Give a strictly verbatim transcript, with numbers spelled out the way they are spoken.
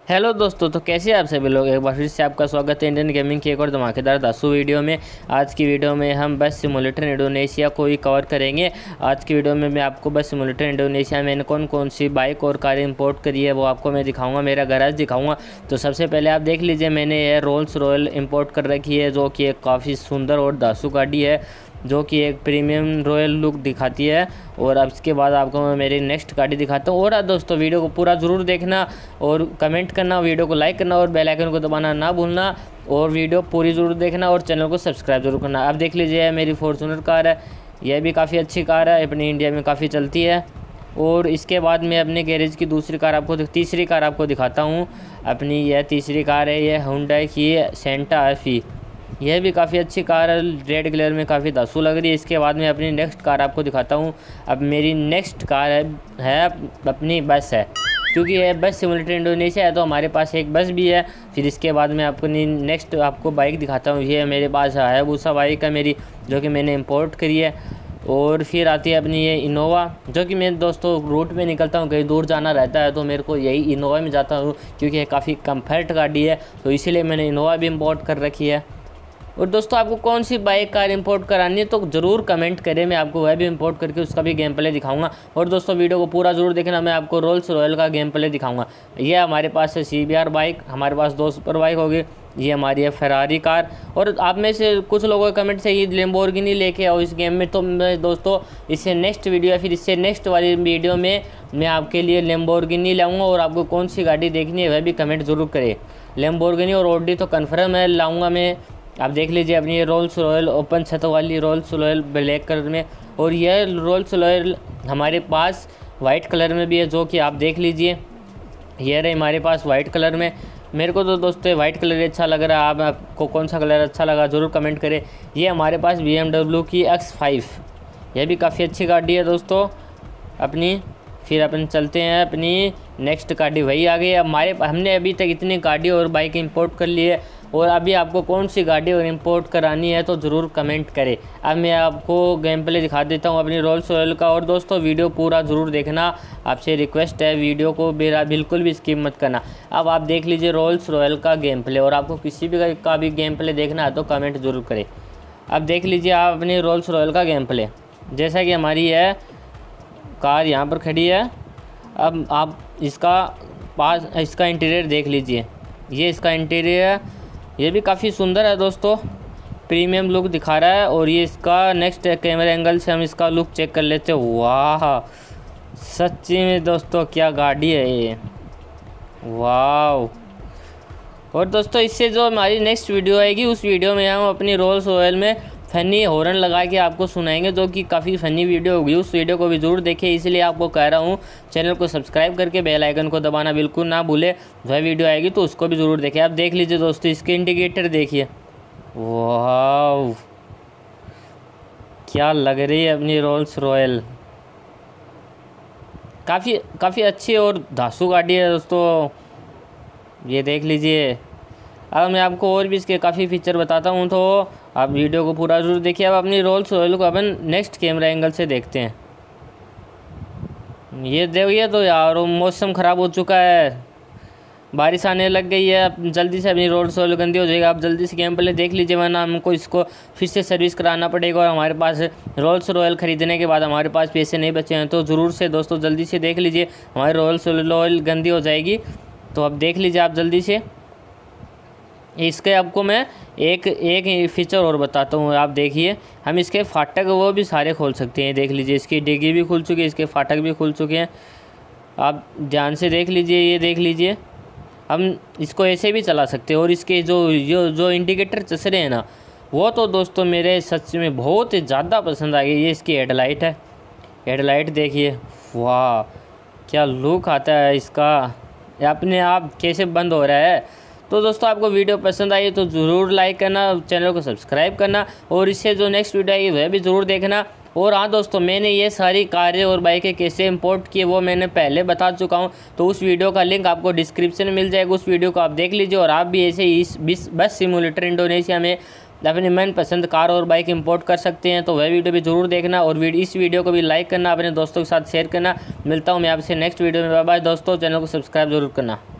Hello दोस्तों, तो कैसे आप सभी लोग। एक बार फिर से आपका स्वागत है इंडियन गेमिंग की एक और धमाकेदार दासू वीडियो में। आज की वीडियो में हम बस सिमुलेटर इंडोनेशिया को ही कवर करेंगे। आज की वीडियो में मैं आपको बस सिमुलेटर इंडोनेशिया में कौन कौन सी बाइक और कार इंपोर्ट करी है वो आपको मैं दिखाऊंगा, मेरा गैराज दिखाऊंगा। तो सबसे पहले आप देख लीजिए, मैंने ये रोल्स रॉयल इंपोर्ट कर रखी है, जो कि एक काफ़ी सुंदर और दासू गाड़ी है, जो कि एक प्रीमियम रॉयल लुक दिखाती है। और अब इसके बाद आपको मैं मेरी नेक्स्ट गाड़ी दिखाता हूँ। और दोस्तों, वीडियो को पूरा ज़रूर देखना और कमेंट करना, वीडियो को लाइक करना और बेल आइकन को दबाना ना भूलना। और वीडियो पूरी ज़रूर देखना और चैनल को सब्सक्राइब जरूर करना। आप देख लीजिए, मेरी फॉर्च्यूनर कार है, यह भी काफ़ी अच्छी कार है, अपनी इंडिया में काफ़ी चलती है। और इसके बाद मैं अपने गैरेज की दूसरी कार आपको तीसरी कार आपको दिखाता हूँ। अपनी यह तीसरी कार है, यह हुंडई की सेंटा एफई, यह भी काफ़ी अच्छी कार है, रेड कलर में काफ़ी दासू लग रही है। इसके बाद मैं अपनी नेक्स्ट कार आपको दिखाता हूँ। अब मेरी नेक्स्ट कार है, है अपनी बस है, क्योंकि यह बस सिमुलेटर इंडोनेशिया है तो हमारे पास एक बस भी है। फिर इसके बाद मैं अपनी नेक्स्ट आपको बाइक दिखाता हूँ। ये मेरे पास हायाबुसा बाइक है मेरी, जो कि मैंने इंपोर्ट करी है। और फिर आती है अपनी ये इनोवा, जो कि मैं दोस्तों रूट में निकलता हूँ, कहीं दूर जाना रहता है तो मेरे को यही इनोवा में जाता हूँ, क्योंकि ये काफ़ी कम्फर्ट गाड़ी है, तो इसीलिए मैंने इनोवा भी इंपोर्ट कर रखी है। और दोस्तों, आपको कौन सी बाइक कार इंपोर्ट करानी है तो ज़रूर कमेंट करें, मैं आपको वह भी इंपोर्ट करके उसका भी गेम प्ले दिखाऊंगा। और दोस्तों, वीडियो को पूरा ज़रूर देखना, मैं आपको रोल्स रॉयल का गेम प्ले दिखाऊंगा। ये हमारे पास है सी बी आर बाइक, हमारे पास दो सुपर बाइक होगी, ये हमारी है फेरारी कार। और आप में से कुछ लोगों के कमेंट से ये लैम्बोर्गिनी लेके आओ इस गेम में, तो मैं दोस्तों इससे नेक्स्ट वीडियो या फिर इससे नेक्स्ट वाली वीडियो में मैं आपके लिए लैम्बोर्गिनी लाऊंगा। और आपको कौन सी गाड़ी देखनी है वह भी कमेंट ज़रूर करें। लैम्बोर्गिनी और ऑडी तो कन्फर्म है लाऊंगा मैं। आप देख लीजिए, अपनी ये रोल्स रॉयल ओपन छत वाली रोल्स रॉयल ब्लैक कलर में, और यह रोल्स रॉयल हमारे पास वाइट कलर में भी है, जो कि आप देख लीजिए ये रहे हमारे पास वाइट कलर में। मेरे को तो दोस्तों वाइट कलर अच्छा लग रहा है, आप आपको कौन सा कलर अच्छा लगा ज़रूर कमेंट करें। ये हमारे पास बी एम डब्ल्यू की एक्स फाइव, यह भी काफ़ी अच्छी गाड़ी है दोस्तों अपनी। फिर अपन चलते हैं अपनी नेक्स्ट गाड़ी, वही आ गई हमारे। हमने अभी तक इतनी गाड़ी और बाइक इंपोर्ट कर ली है, और अभी आपको कौन सी गाड़ी और इंपोर्ट करानी है तो ज़रूर कमेंट करें। अब मैं आपको गेम प्ले दिखा देता हूँ अपनी रोल्स रॉयल का। और दोस्तों, वीडियो पूरा ज़रूर देखना, आपसे रिक्वेस्ट है, वीडियो को मेरा बिल्कुल भी स्किप मत करना। अब आप देख लीजिए रोल्स रॉयल का गेम प्ले, और आपको किसी भी का भी गेम प्ले देखना है तो कमेंट ज़रूर करें। अब देख लीजिए आप अपनी रोल्स रॉयल का गेम प्ले, जैसा कि हमारी है कार यहाँ पर खड़ी है। अब आप इसका पास इसका इंटीरियर देख लीजिए, ये इसका इंटीरियर है, ये भी काफ़ी सुंदर है दोस्तों, प्रीमियम लुक दिखा रहा है। और ये इसका नेक्स्ट कैमरा एंगल से हम इसका लुक चेक कर लेते हैं। वाह, सच्ची में दोस्तों क्या गाड़ी है ये, वाह। और दोस्तों, इससे जो हमारी नेक्स्ट वीडियो आएगी उस वीडियो में हम अपनी रोल्स रॉयल में फ़नी हॉर्न लगा के आपको सुनाएंगे, जो कि काफ़ी फ़नी वीडियो होगी। उस वीडियो को भी ज़रूर देखें, इसलिए आपको कह रहा हूँ चैनल को सब्सक्राइब करके बेल आइकन को दबाना बिल्कुल ना भूले। वह वीडियो आएगी तो उसको भी ज़रूर देखें। आप देख लीजिए दोस्तों, इसके इंडिकेटर देखिए, वाह क्या लग रही है अपनी रोल्स रॉयल, काफ़ी काफ़ी अच्छी और धांसू गाड़ी है दोस्तों, ये देख लीजिए। अब मैं आपको और भी इसके काफ़ी फीचर बताता हूँ, तो आप वीडियो को पूरा ज़रूर देखिए। अब अपनी रोल्स रॉयल को अपन नेक्स्ट कैमरा एंगल से देखते हैं। ये देखिए तो यार, मौसम ख़राब हो चुका है, बारिश आने लग गई है, अब जल्दी से अपनी रोल्स रॉयल गंदी हो जाएगा। आप जल्दी से गेम प्ले देख लीजिए, वरना हमको इसको फिर से सर्विस कराना पड़ेगा। और हमारे पास रोल्स रॉयल ख़रीदने के बाद हमारे पास पैसे नहीं बचे हैं, तो ज़रूर से दोस्तों जल्दी से देख लीजिए, हमारी रोल्स रॉयल गंदी हो जाएगी। तो अब देख लीजिए आप जल्दी से। इसके आपको मैं एक एक फीचर और बताता हूँ, आप देखिए, हम इसके फाटक वो भी सारे खोल सकते हैं। देख लीजिए, इसकी डिग्गी भी खुल चुकी है, इसके फाटक भी खुल चुके हैं, आप ध्यान से देख लीजिए। ये देख लीजिए, हम इसको ऐसे भी चला सकते हैं। और इसके जो जो जो इंडिकेटर चस रहे हैं ना, वो तो दोस्तों मेरे सच में बहुत ही ज़्यादा पसंद आ गई। ये इसकी हेडलाइट है, हेडलाइट देखिए, वाह क्या लुक आता है इसका, अपने आप कैसे बंद हो रहा है। तो दोस्तों, आपको वीडियो पसंद आई तो ज़रूर लाइक करना, चैनल को सब्सक्राइब करना, और इससे जो नेक्स्ट वीडियो आएगी वह भी ज़रूर देखना। और हाँ दोस्तों, मैंने ये सारी कारें और बाइकें कैसे इंपोर्ट किए वो मैंने पहले बता चुका हूँ, तो उस वीडियो का लिंक आपको डिस्क्रिप्शन में मिल जाएगा, उस वीडियो को आप देख लीजिए। और आप भी ऐसे ही इस बस सिमुलेटर इंडोनेशिया में अपनी मनपसंद कार और बाइक इंपोर्ट कर सकते हैं, तो वह वीडियो भी ज़रूर देखना। और इस वीडियो को भी लाइक करना, अपने दोस्तों के साथ शेयर करना। मिलता हूँ मैं आपसे नेक्स्ट वीडियो में, बाय बाय दोस्तों, चैनल को सब्सक्राइब जरूर करना।